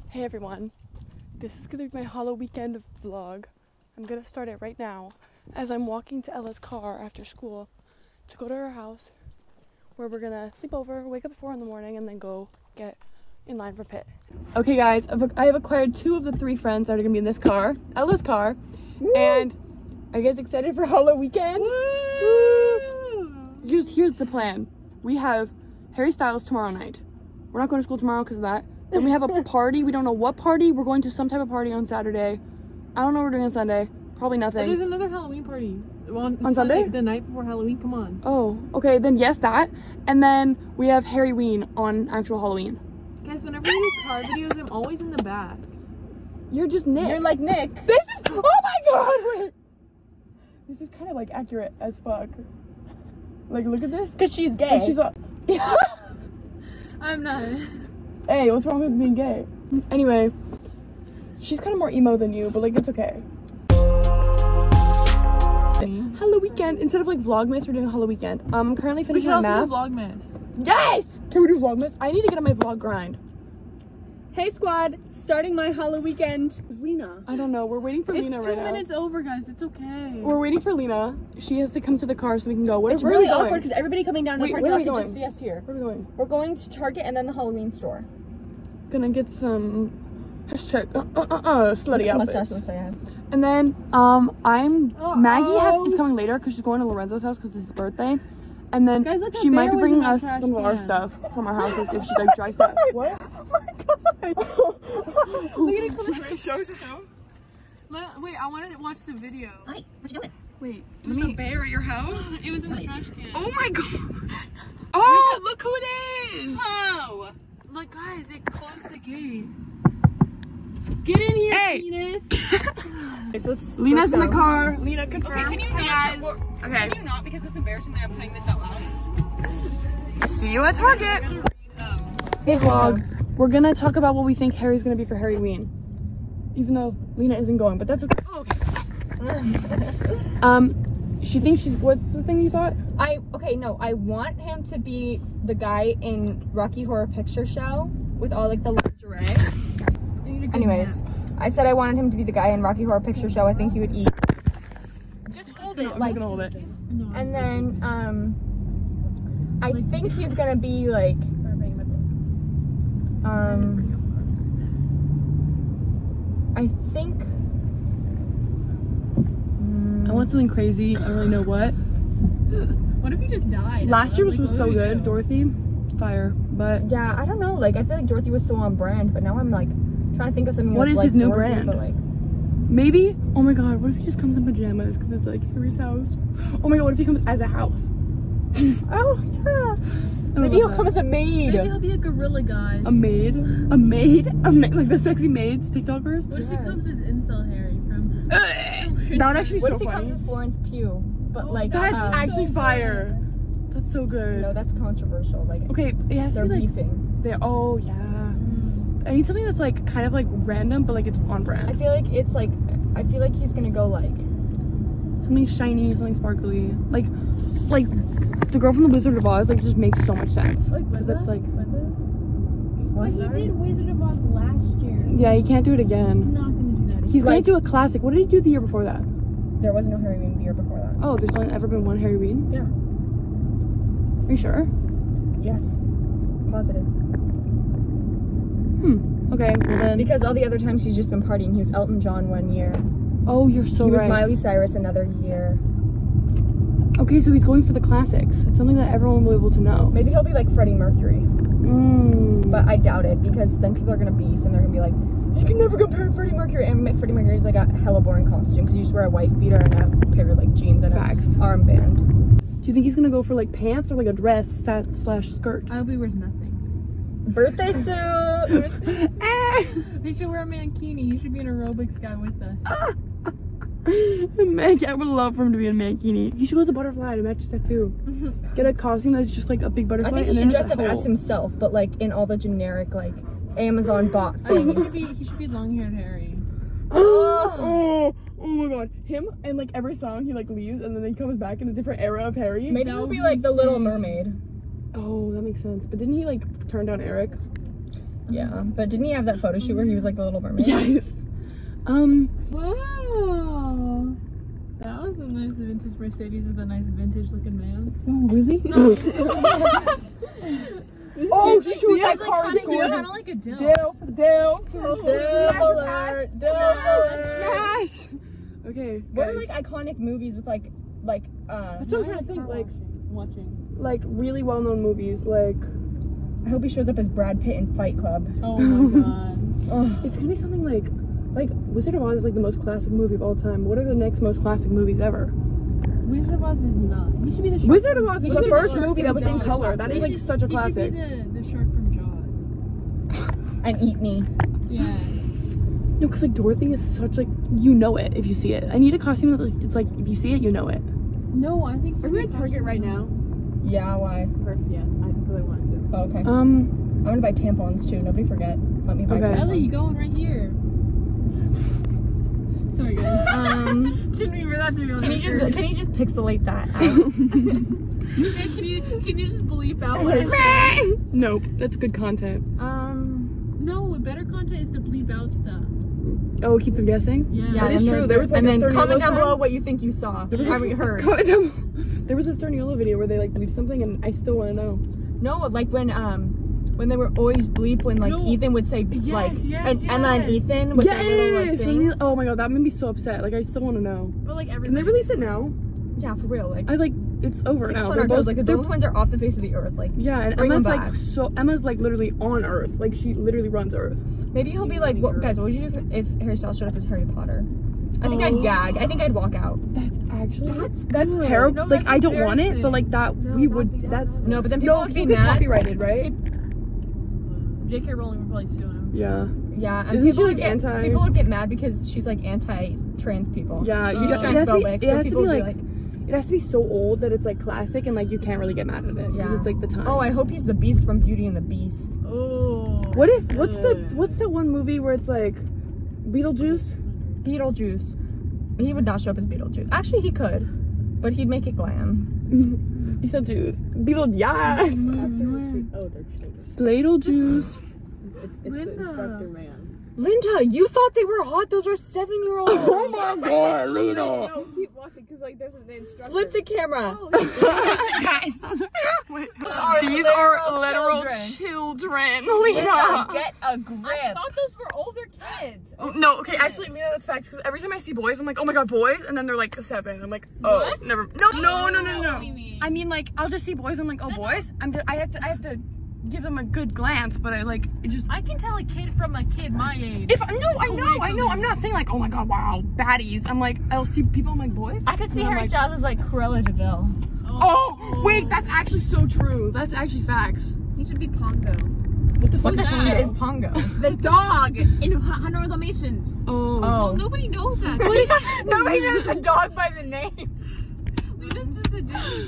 Hey everyone, this is going to be my Hollow Weekend vlog. I'm going to start it right now as I'm walking to Ella's car after school to go to her house where we're going to sleep over, wake up at 4 in the morning, and then go get in line for Pitt. Okay guys, I have acquired 2 of the 3 friends that are going to be in this car, Ella's car. Woo! And are you guys excited for Hollow Weekend? Woo! Here's the plan. We have Harry Styles tomorrow night. We're not going to school tomorrow because of that. Then we have a party. We don't know what party. We're going to some type of party on Saturday. I don't know what we're doing on Sunday. Probably nothing. There's another Halloween party. On Sunday? The night before Halloween. Come on. Oh, okay. Then yes, that. And then we have Harryween on actual Halloween. Guys, whenever we do car videos, I'm always in the back. You're just Nick. You're like Nick. This is, oh my god, wait. This is kind of like accurate as fuck. Like, look at this. Because she's gay. And she's a, I'm not. Hey, what's wrong with being gay? Anyway, she's kind of more emo than you, but like, it's okay. Hollow Weekend. Instead of like Vlogmas, we're doing Hollow Weekend. I'm currently finishing my math. We should also do Vlogmas. Yes! Can we do Vlogmas? I need to get on my vlog grind. Hey squad, starting my Hollow Weekend is Lena. I don't know. We're waiting for Lena right now. It's 2 minutes over, guys. It's okay. We're waiting for Lena. She has to come to the car so we can go. It's really awkward because everybody coming down to the parking lot can just see us here. Where are we going? We're going to Target and then the Halloween store. Gonna get some hashtag slutty outfits. And then Maggie is coming later because she's going to Lorenzo's house because it's his birthday. And then guys, she might be bringing us some of our stuff from our houses if she like drives fast. What? Oh my god! Look at it come show. Wait, I wanted to watch the video. Hi, what you doing? Wait, there's a bear at your house? It was in the trash can. Oh my god! Oh, look who it is! How? Look, guys, it closed the gate. Get in here, hey. Venus. Lena's in the car. Lena, confirm. Okay, can you not? Okay. Can you not? Because it's embarrassing that I'm putting this out loud. See you at Target. Hey vlog. We're gonna talk about what we think Harry's gonna be for Harryween. Even though Lena isn't going, but that's okay. Oh, okay. She thinks she's, what's the thing you thought? I want him to be the guy in Rocky Horror Picture Show with all like the lingerie. Anyways, I said I wanted him to be the guy in Rocky Horror Picture Show. I think he would eat. Just hold it. I'm gonna hold it. And then, I think he's gonna be like, I think. I want something crazy. I don't really know what. What if he just died? Last year was so good. Dorothy, fire. But yeah, I don't know. Like, I feel like Dorothy was so on brand, but now I'm like trying to think of something. What that's is like his new Dorothy, brand? But like, maybe. Oh my god. What if he just comes in pajamas? Because it's like Harry's house. Oh my god. What if he comes as a house? oh yeah. Maybe he'll come as a maid. Maybe he'll be a gorilla, guys. A maid? A maid? A maid? Like the sexy maids, TikTokers? What if he comes as Incel Harry from... That would actually be what so if he funny. comes as Florence Pugh? But like, that's actually so fire. That's so good. No, that's controversial. Like, okay, it has to they're be like, beefing. oh yeah. I need something that's like kind of like random, but like it's on brand. I feel like it's like, I feel like he's gonna go like something shiny, something sparkly, like the girl from the Wizard of Oz. Like, just makes so much sense. Like, because it's like, But he did Wizard of Oz last year. yeah, he can't do it He's again. not gonna do that again. He's gonna do a classic. What did he do the year before that? there was no Harryween the year before that. Oh, there's only ever been one Harryween? Yeah. Are you sure? Yes. Positive. Okay, well then. Because all the other times he's just been partying. He was Elton John one year. Oh, you're so He was right. Miley Cyrus another year. Okay, so he's going for the classics. It's something that everyone will be able to know. Maybe he'll be like Freddie Mercury. But I doubt it, because then people are gonna beef and they're gonna be like, you can never compare to Freddie Mercury. And Freddie Mercury's like a hella boring costume because you just wear a wife beater and a pair of like jeans and Facts. an armband. Do you think he's gonna go for like pants or like a dress slash skirt? I hope he wears nothing. Birthday suit! He should wear a mankini. He should be an aerobics guy with us. I would love for him to be in a mankini. He should go as a butterfly to match his tattoo. Get a costume that's just like a big butterfly. I think he should dress up as himself, but like in all the generic like Amazon bot I think things. he should be long-haired Harry. Oh my god. Him and like every song he like leaves and then he comes back in a different era of Harry. Maybe he'll be like the Little Mermaid. Oh, that makes sense. But didn't he like turn down Eric? Yeah, but didn't he have that photo shoot where he was like the Little Mermaid? Yes. Wow. That was a nice vintage Mercedes with a nice vintage looking man. Oh, really? Oh shoot, that It's car is like kind gorgeous. of like a dill. Dill. alert! Smash. Okay. What are guys. like iconic movies with like That's what I'm trying to think. Watching. Like really well-known movies. Like I hope he shows up as Brad Pitt in Fight Club. Oh my god. Oh, it's gonna be something like Wizard of Oz is like the most classic movie of all time. What are the next most classic movies ever? Wizard of Oz is not. He should be the shark. Wizard of Oz is He the should be first shark movie from that was in Jaws. color. That is like such a classic. He should be the shark from Jaws. and Eat Me. Yeah. No, because like Dorothy is such like you know it if you see it. I need a costume that it's like if you see it you know it. No, I think. Are we at Target right now? Yeah, why? Perfect. Yeah, because I wanted to. Oh, okay. Um. I'm gonna buy tampons too. Nobody forget. Let me buy Okay. tampons. Ellie, you going right here? Sorry guys. Didn't mean for that to be on Can you just pixelate that out? Yeah, can you just bleep out what I'm saying? Nope, that's good content. No, better content is to bleep out stuff. Oh, keep them guessing. Yeah. That is and true. then- There was like and a then Sturniolo comment down time. below what you think you saw. There was I already heard. There was a Sturniolo video where they like bleep something, and I still want to know. No, like when they were always bleep when like No. Ethan would say like and then yes. Ethan with that little like Yes. thing. Oh my god, that made me so upset. Like I still want to know. But like Can they release it now? Yeah, for real. Like I like it's over keep now. us on They're our both toes. Like the they're- twins are off the face of the earth. Like yeah, and bring Emma's them like back. Emma's like literally on Earth. Like she literally runs Earth. maybe he'll be like, what guys? What would you do if Harry Styles showed up as Harry Potter? I think I'd gag. I think I'd walk out. That's actually that's good. terrible. No, like that's I don't want it, but embarrassing. like that No, we that'd would. be That's No, but then people no, would be you get mad. copyrighted, right? J.K. Rowling would probably sue him. Yeah. Yeah, and Isn't she, people like, would get, anti- people would get mad because she's like anti-trans people. Yeah, She's it has to be, transphobic, so people would be like, it has to be so old that it's like classic and like you can't really get mad at it because Yeah. it's like the time. oh, I hope he's the Beast from Beauty and the Beast. Oh. what's that one movie where it's like Beetlejuice? Beetlejuice. He would not show up as Beetlejuice. Actually, he could, but he'd make it glam. Beetlejuice. Yes. Oh, they're Beetlejuice. It's the instructor man. Linda, you thought they were hot? Those are 7-year-olds. Oh my god, Lena. No, keep walking because like there's the instructor. Flip the camera. Guys, are these are literal literal children. Linda, Lena. get a grip. I thought those were older kids. Oh, no, okay, actually, Lena, that's facts. Because every time I see boys, I'm like, oh my god, boys, and then they're like 7. I'm like, oh, What? never. No. What do you mean? I mean, like, I'll just see boys. I'm like, oh, boys. I have to give them a good glance, but I like it just. I can tell a kid from a kid my age. If I know. I'm not saying like, oh my god, wow, baddies. I'm like, I'll see people. I'm like, boys. I could see And I'm Harry like, Styles as like Cruella DeVille. Oh, wait, that's actually so true. That's actually facts. He should be Pongo. What the fuck? What the is shit that? is Pongo? The dog in 100 Dalmatians. Oh. Oh. Nobody knows that. Nobody knows the dog by the name. Lena's just a Disney.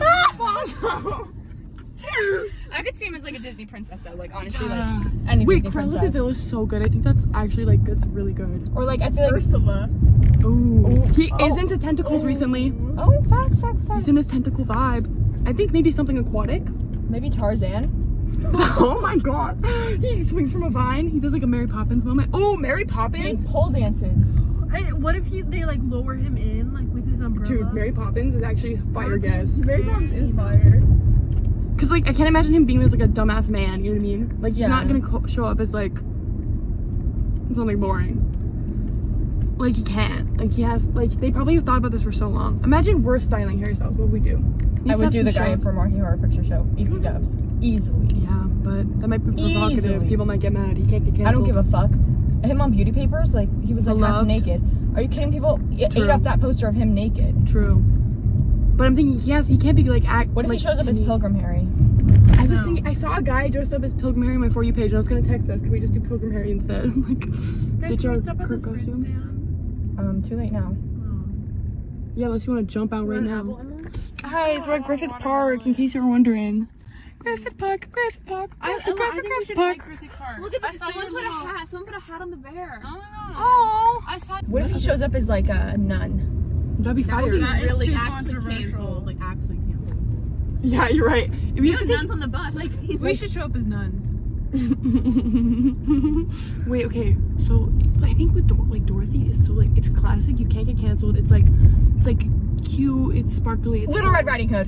I could see him as like a Disney princess though, like honestly, Yeah. like any Wait, Disney Cruella princess. DeVille is so good. I think that's actually like that's really good. Or like I feel like Ursula. Ooh. He Oh. is into tentacles recently. oh, facts. He's in his tentacle vibe. I think maybe something aquatic. Maybe Tarzan. Oh my god. He swings from a vine. He does like a Mary Poppins moment. Oh, Mary He Poppins? pole dances. And what if they like lower him in like with his umbrella? Dude, Mary Poppins is actually a fire guess. Mary Poppins is fire. Cause like I can't imagine him being this like a dumbass man, you know what I mean? Like he's Yeah. not gonna show up as like something boring. Like he can't. Like he has. Like they probably have thought about this for so long. Imagine we're styling Harry Styles. What would we do? I would do the guy from. from Rocky Horror Picture Show. Easy dubs. Easily. Yeah, but that might be provocative. Easily. People might get mad. He can't get canceled. I don't give a fuck. Him on Beauty Papers, like he was like half Beloved. naked. Are you kidding? People ate True. up that poster of him naked. True. But I'm thinking he can't be like act. What if like, he shows up as any- Pilgrim Harry? I was thinking I saw a guy dressed up as Pilgrim Harry on my For You page, and I was gonna text us. Can we just do Pilgrim Harry instead? Like, Guys, ditch can our we stop at Kurt this fruit costume. stand? Too late now. Yeah, unless you want to jump out right We're at now. Apple Emma? Guys, we're at Griffith Park. In case you were wondering. Griffith Park. Griffith Park. Griffith Park. Look at that. Someone put a hat on the bear. Oh, I saw. What if he shows up as like a nun? that'd be fire. That is really too actually controversial. canceled. Like actually canceled. Yeah, you're right. We have to Nuns on the bus. Like We should show up as nuns. Wait, okay. So I think with Dorothy is so like it's classic. You can't get canceled. It's like cute. It's sparkly. It's Little Red Riding Hood.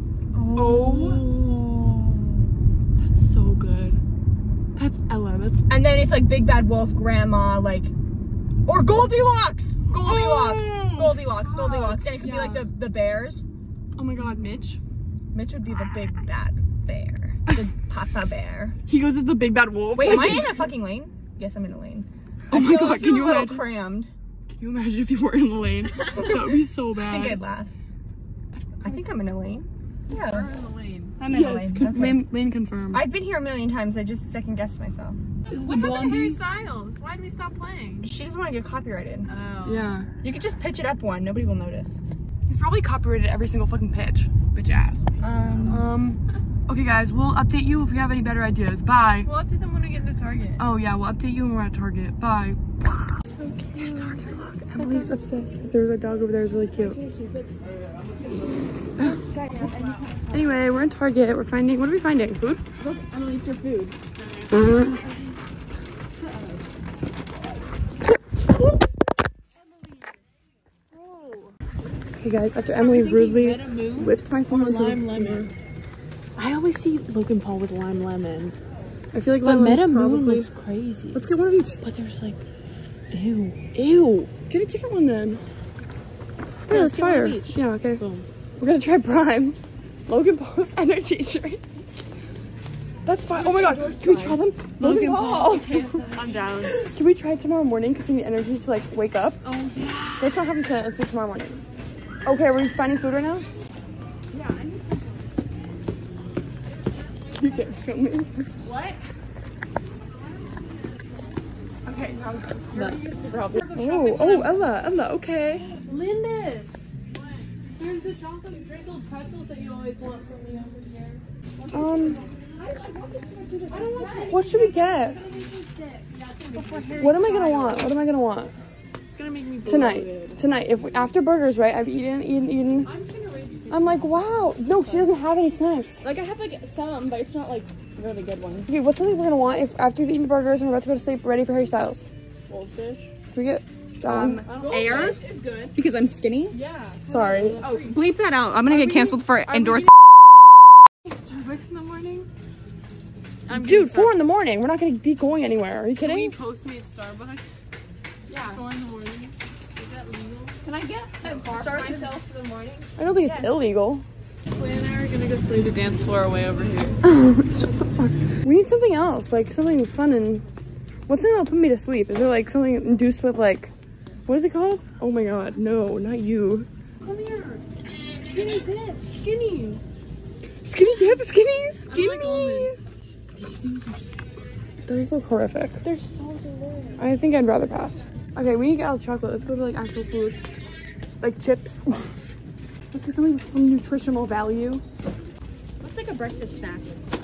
Oh, that's so good. That's Ella. That's And then it's like Big Bad Wolf, Grandma, like, or Goldilocks. Goldilocks. Goldilocks. And it could be like the bears. oh my God, Mitch. Mitch would be the big bad bear. The Papa Bear. He goes as the big bad wolf. Wait, am I in a fucking lane? Yes, I'm in a lane. Oh my God, I feel can you a little imagine? crammed. Can you imagine if you were in the lane? That would be so I bad. think I'd laugh. I think I'm in a lane. Yeah. We're in the lane. I'm in a Yes, lane. Okay. lane confirmed. I've been here a million times. I just second guessed myself. What happened to Harry Styles? Why did we stop playing? She doesn't want to get copyrighted. Oh. Yeah. You could just pitch it up one. Nobody will notice. He's probably copyrighted every single fucking pitch. Bitch ass. Okay guys, we'll update you if we have any better ideas. Bye. We'll update them when we get into Target. Oh yeah, we'll update you when we're at Target. Bye. So cute. Target vlog. Emily's obsessed because there's a dog over there. It's really cute. Anyway, we're in Target. We're finding, what are we finding? Food? Look, Emily, it's your food. Okay guys, after Emily rudely whipped my phone into Lime lemon. I always see Logan Paul with lime lemon. I feel like But lemon's Meta Moon probably... looks crazy. Let's get one of each. But there's like, ew. Get a different one then. Yeah, let's that's get one fire. of each. Yeah, okay. Boom. We're gonna try Prime. Logan Paul's energy drink. That's fine. Oh my God, can we try them? Logan Paul. I'm down. Can we try it tomorrow morning? Because we need energy to like wake up. Oh yeah. Let's not have it tonight. Let's do it tomorrow morning. Okay, we're finding food right now? Yeah, I need some. You can't film me. What? Okay, now it's a problem. Oh, Ella, okay. Lindis. There's the chocolate drizzled pretzels that you always want from me over here. What should we get? What am I gonna want? What am I gonna want? It's gonna make me Tonight. Tonight. If we, after burgers, right? I've eaten. I'm like, wow. No, she doesn't have any snacks. Like I have like some, but it's not like really good ones. Okay, what's something we're gonna want if after we've eaten burgers and we're about to go to sleep, ready for Harry Styles? Goldfish. Can we get that one? Air? Is good. Because I'm skinny? Yeah. Sorry. Oh, bleep that out. I'm gonna get canceled for endorsing. Starbucks in the morning. Dude, 4 in the morning. We're not gonna be going anywhere. Are you Can we kidding? Postmate Starbucks? Yeah. 4 in the morning. Is that legal? Can I get a bar for myself for the morning? I don't think it's illegal. Clay and I are gonna go slay the dance floor way over here. Shut the fuck. We need something else, like something fun and what's something that'll put me to sleep? Is there like something induced with like, what is it called? Oh my God, no, not you. Come here. Skinny dip. Skinny. Skinny dip, skinny. I like almond. These things are so Those look horrific. They're so delicious. I think I'd rather pass. Okay, we need to get out of chocolate. Let's go to like actual food. Like chips. Let's get something with some nutritional value. Looks like a breakfast snack.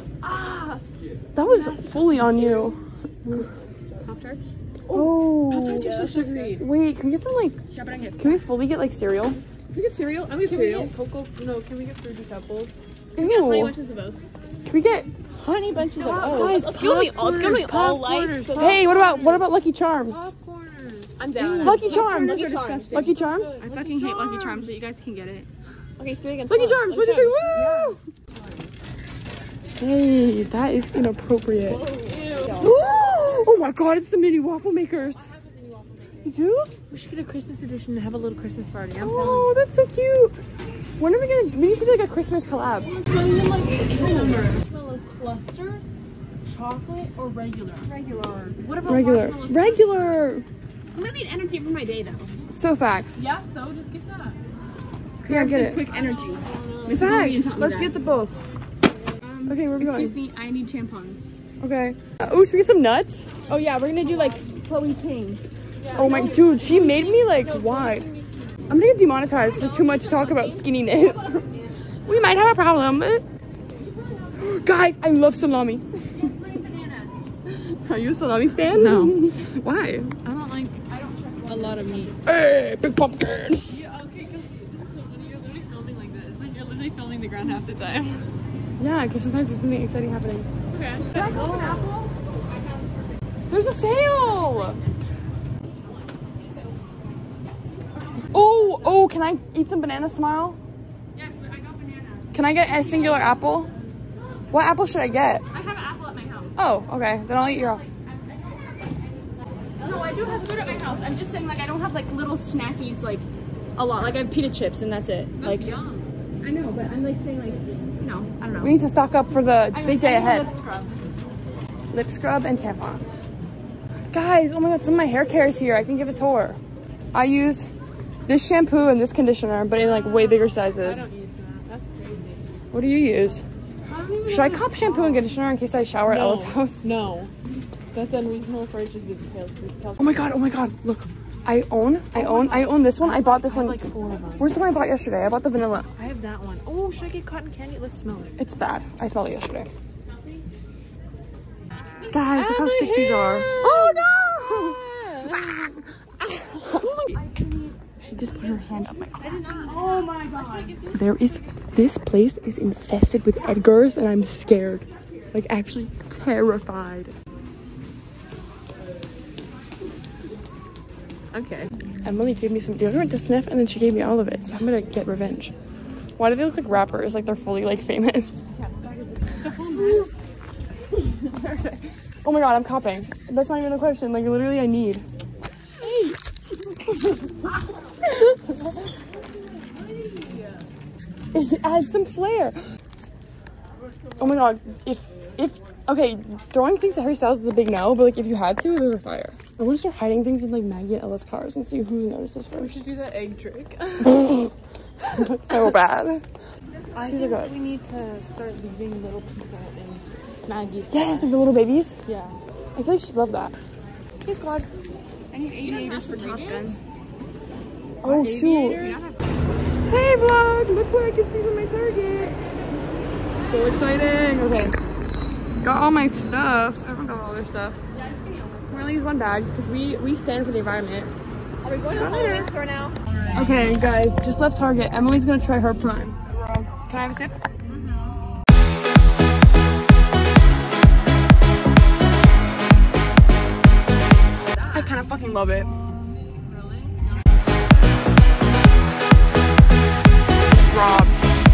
That was fully on you. Pop-Tarts? Oh. Pop-Tarts are so sugary. Wait, can we get some like, Yeah, but I get can we fully get like cereal? Can we get cereal? I'm gonna get cereal. Cocoa? No, can we get Fruity Pebbles? Ew. Honey bunches of oats. Can we get, Honey bunches of guys, It's gonna be all light. hey, what about Lucky Charms? Popcorners. I'm down. Lucky Charms. Those are disgusting. Lucky Charms? I fucking hate Lucky Charms, but you guys can get it. Okay, 3 against Lucky 1. Charms, what do you think? Woo! Hey, that is inappropriate. Oh my God, it's the mini waffle makers. You do? We should get a Christmas edition and have a little Christmas party. I'm Oh, that's so cute. When are we gonna, we need to do like a Christmas collab. telling them like marshmallow clusters, chocolate, or regular. What about marshmallow Regular. I'm gonna need energy for my day though. So facts. Yeah, so just get that. Yeah, get it. Quick energy. Facts. Let's get to both. Okay, where are we going? Excuse me, I need tampons. Okay. Oh, should we get some nuts? Oh yeah, we're gonna do like Chloe Ting. Oh my, dude, she made me like, why? I'm gonna get demonetized for too much talk about skinniness. We might have a problem. Guys, I love salami. Are you a salami stan? No. Why? I don't trust a lot of meat. Hey, big pumpkin. Yeah, okay, because you're literally filming like this. Like you're literally filming the ground half the time. Yeah, because sometimes there's something exciting happening. Okay. Should I go an apple? There's a sale! Oh, can I eat some bananas tomorrow? Yes, I got bananas. Can I get a singular apple? What apple should I get? I have an apple at my house. Oh, okay. Then I'll eat your apple. No, I do have food at my house. I'm just saying, like, I don't have, like, little snackies, like, a lot. Like, I have pita chips and that's it. That's like, yum. I know, but I'm, like, saying, like, you know, I don't know. We need to stock up for the big day ahead. Lip scrub. Lip scrub and tampons. Guys, oh my god, some of my hair care is here. I can give a tour. I use this shampoo and this conditioner, but in like way bigger sizes. I don't use that. That's crazy. What do you use? Should I cop shampoo and conditioner in case I shower at No. Ella's house? No. That's unreasonable for just this pills. Oh my god, look. I own this one. I bought this I have one. like 4 of them. Where's the one I bought yesterday? I bought the vanilla. I have that one. Oh, should I get cotton candy? Let's smell it. It's bad. I smelled it yesterday. Guys, look how sick these are. Oh no! She just put her hand up my clock. Oh my god. This place is infested with Edgars and I'm scared. Like actually terrified. Okay. Emily gave me some deodorant to sniff and then she gave me all of it. So I'm gonna get revenge. Why do they look like rappers? Like they're fully like famous. Oh my god, I'm copping. That's not even a question. Like literally I need. Hey. Add some flair. Oh my god, if okay, throwing things at Harry Styles is a big no, but like if you had to, those are fire. I want to start hiding things in like Maggie and Ella's cars and see who notices We first. should do the egg trick. That's so bad. I These are think good. we need to start leaving little people in Maggie's Yes, car. like the little babies. Yeah. I feel like she'd love that. Hey squad. I need aviators for Top Gun. Oh shoot. Hey vlog, look what I can see from my Target. So exciting. Okay. Got all my stuff. Everyone got all their stuff. I'm gonna use one bag because we stand for the environment. Are we going to the holiday store now? Okay guys, just left Target. Emily's gonna try her prime. Can I have a sip? I kind of fucking love it. Really? Robbed.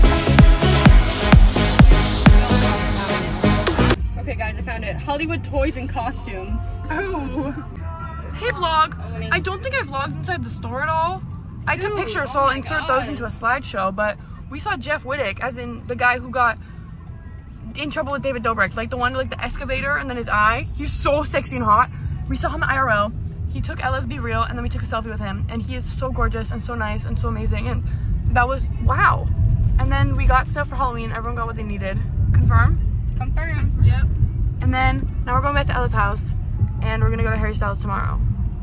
Okay, guys, I found it. Hollywood Toys and Costumes. Oh. Hey vlog. I don't think I vlogged inside the store at all. I took pictures, so I'll insert those into a slideshow, but we saw Jeff Wittick, as in the guy who got in trouble with David Dobrik, like the one like the excavator and then his eye. He's so sexy and hot. We saw him at IRL. He took Ella's Be Real and then we took a selfie with him, and he is so gorgeous and so nice and so amazing, and that was wow. And then we got stuff for Halloween. Everyone got what they needed. Confirm? Confirm. Yep. And then now we're going back to Ella's house and we're gonna go to Harry Styles tomorrow.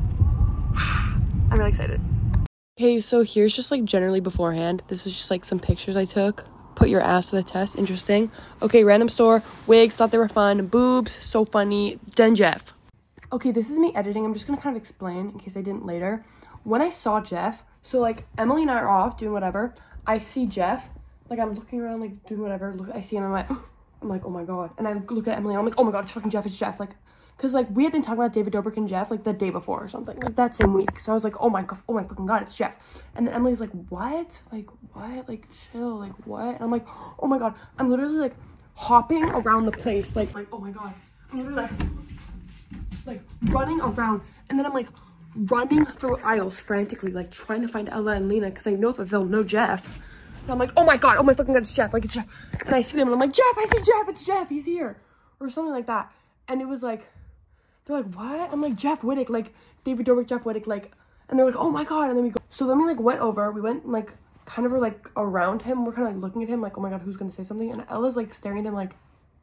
I'm really excited. Okay, so here's just like generally beforehand. This was just like some pictures I took. Put your ass to the test. Interesting. Okay, random store. Wigs, thought they were fun. Boobs, so funny. Then Jeff. Okay, this is me editing. I'm just gonna kind of explain in case I didn't later. When I saw Jeff, so like Emily and I are off doing whatever. I see Jeff, like I'm looking around like doing whatever. Look, I see him. I'm like, oh my god. And I look at Emily. And I'm like, oh my god, it's fucking Jeff. It's Jeff. Like, cause like we had been talking about David Dobrik and Jeff like the day before or something, like that same week. So I was like, oh my fucking god, it's Jeff. And then Emily's like, what? Like what? Like chill. Like what? And I'm like, oh my god. I'm literally like hopping around the place. Like oh my god. I'm literally like running around, and then I'm like running through aisles frantically, like trying to find Ella and Lena because I know that they'll know Jeff. And I'm like, oh my god, oh my fucking god, it's Jeff. Like it's Jeff. And I see them and I'm like, Jeff, I see Jeff. It's Jeff. He's here, or something like that. And it was like, they're like, what? I'm like, Jeff Wittick, like David Dobrik, Jeff Wittick, like, and they're like, oh my god. And then we go, so then we like went over, we went like kind of like around him. We're kind of like looking at him like, oh my god, who's gonna say something? And Ella's like staring at him like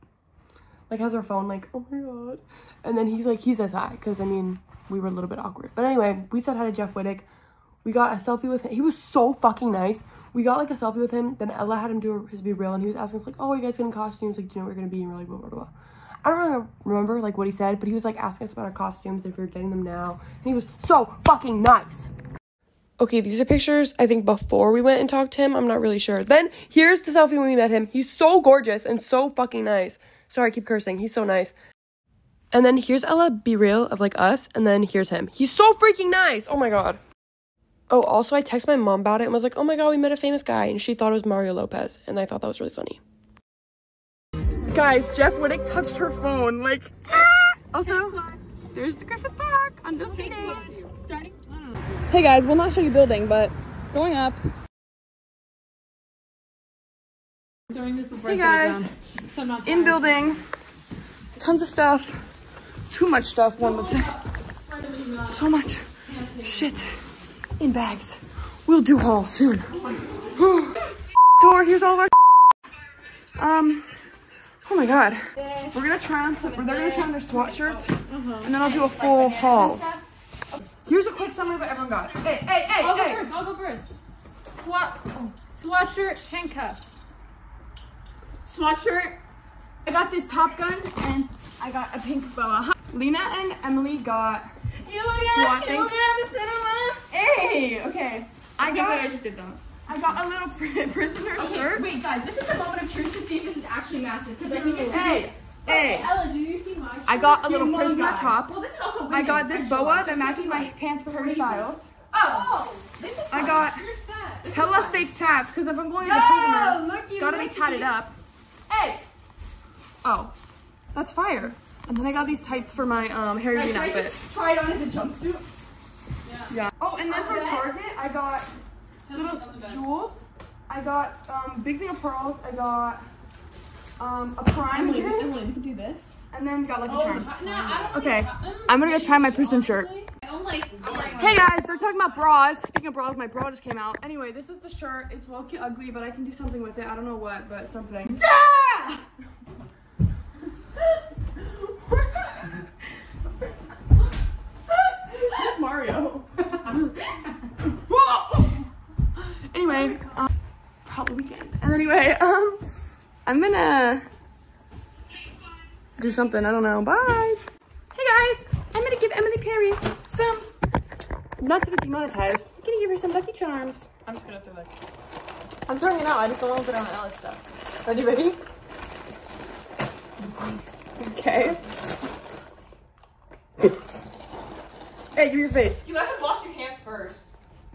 has her phone like, oh my god. And then he says hi, because I mean we were a little bit awkward, but anyway, we said hi to Jeff Wittick. We got a selfie with him. He was so fucking nice. We got like a selfie with him. Then Ella had him do his Be Real, and he was asking us like, oh, are you guys getting costumes? Like, do you know what we're gonna be? And we're like, blah blah blah. I don't really remember like what he said, but he was like asking us about our costumes, if we were getting them now, and he was so fucking nice. Okay, these are pictures I think before we went and talked to him. I'm not really sure. Then here's the selfie when we met him. He's so gorgeous and so fucking nice. Sorry, I keep cursing. He's so nice. And then here's Ella Be Real of like us, and then here's him. He's so freaking nice. Oh my god. Oh, also I texted my mom about it and was like, oh my god, we met a famous guy, and she thought it was Mario Lopez, and I thought that was really funny. Guys, Jeff Wittick touched her phone, like, ah! Also, there's the Griffith Park on those days. Hey guys, we'll not show you building, but going up. I'm doing this before Hey guys, in building, tons of stuff, too much stuff, one would say. So much shit in bags. We'll do haul soon. Tour, here's all of our oh my god. We're gonna try on some, they're gonna try on their SWAT shirts, and then I'll do a full haul. Here's a quick summary of what everyone got. Hey. I'll go first. SWAT shirt, handcuffs. SWAT shirt. I got this Top Gun, and I got a pink boa. Lena and Emily got SWAT things. Hey, okay. I just did that. I got a little prisoner shirt. Wait, guys, this is the moment of truth to see if this is actually massive. Because I think it's Hey. Ella, do you see my shirt? I got a little prisoner top. Well, this is also I got this boa that matches my pants for Harry Styles. Oh, this is I got hella fake tats because if I'm going to the prisoner, gotta be tatted up. Hey. Oh, that's fire. And then I got these tights for my Harry Dean outfit. Try it on as a jumpsuit. Yeah. Oh, and then from Target, I got little jewels. I got big thing of pearls. I got a prime jewel. Emily, we can do this. And then got Lucky Charms. No, I don't Okay, I'm gonna go try my prison shirt. Hey guys, they're talking about bras. Speaking of bras, my bra just came out. Anyway, this is the shirt. It's low-key ugly, but I can do something with it. I don't know what, but something. Yeah! Mario. Anyway, probably weekend. And anyway, I'm gonna do something. I don't know. Bye. Hey guys, I'm gonna give Emily Perry some, not to get demonetized, I'm gonna give her some Lucky Charms. I'm just gonna throw that. I'm throwing it out. I just don't want to put it on Ella's stuff. Ready? Okay. Hey, give me your face. You haven't washed your hands first.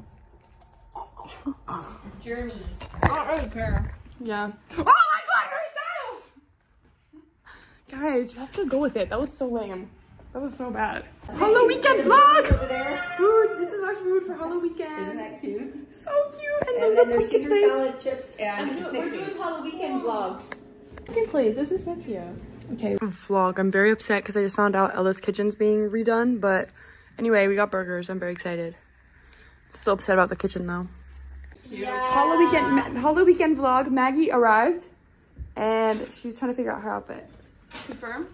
Jeremy. I don't really care. Yeah. Oh my god, Harry Styles! Guys, you have to go with it. That was so lame. That was so bad. Hello Weekend vlog! Food. This is our food for Hello Weekend. Isn't that cute? So cute. And then there's Caesar salad, chips, and We're doing Halloween vlogs. Okay, please. This is so cute. Okay, vlog. I'm very upset because I just found out Ella's kitchen's being redone, but anyway, we got burgers. I'm very excited. Still upset about the kitchen though. Yeah. Hello Weekend vlog. Maggie arrived and she's trying to figure out her outfit. Confirm.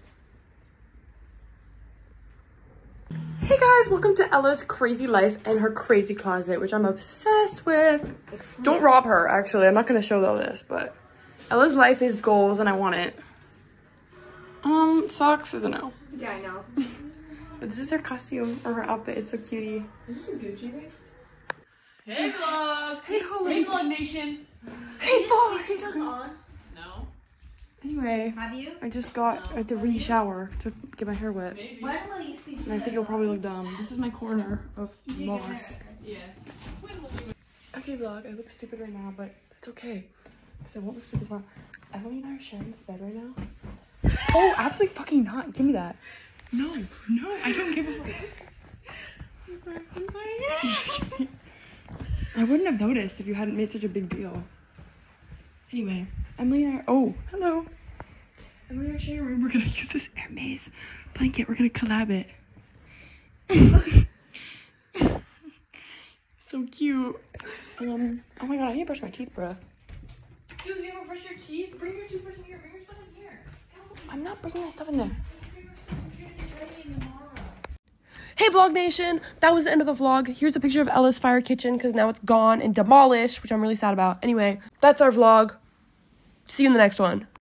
Hey guys, welcome to Ella's crazy life and her crazy closet, which I'm obsessed with. Don't rob her, actually. I'm not gonna show all this, but Ella's life is goals and I want it. Socks is a no. Yeah, I know. But this is her costume or her outfit. It's so cutie. Is this a Gucci thing? Hey vlog. Hey, Holly. Hey vlog nation. Hey, boys. No. Anyway, Have you? I just got, I had to re-shower to get my hair wet. Maybe. When will you see? And I think it'll probably look dumb. This is my corner of Moss. Yes. Okay, vlog, I look stupid right now, but it's okay. Because I won't look stupid tomorrow. Emily and I are sharing this bed right now. Oh, absolutely fucking not. Give me that. No, I don't give a fuck. I wouldn't have noticed if you hadn't made such a big deal. Anyway, Emily and I are, oh, hello. Emily and I are sharing a room. We're gonna use this Hermes blanket. We're gonna collab it. So cute. Oh my god, I need to brush my teeth, bruh. Dude, you ever brush your teeth? Bring your toothbrush in here. Bring your stuff in here. I'm not bringing my stuff in there. Hey Vlog Nation, that was the end of the vlog. Here's a picture of Ella's fire kitchen because now it's gone and demolished, which I'm really sad about. Anyway, that's our vlog. See you in the next one.